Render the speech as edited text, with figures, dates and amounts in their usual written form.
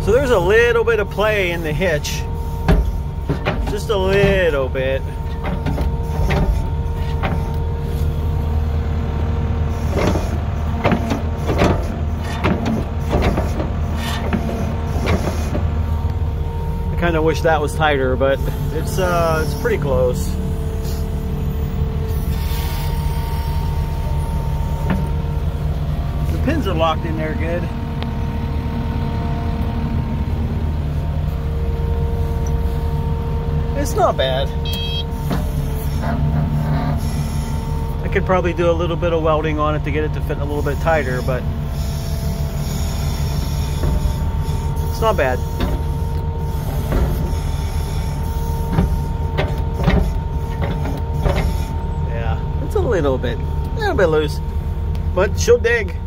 So there's a little bit of play in the hitch. Just a little bit. I kind of wish that was tighter, but it's pretty close. The pins are locked in there good. It's not bad. I could probably do a little bit of welding on it to get it to fit a little bit tighter, but it's not bad. Yeah, it's a little bit loose, but she'll dig.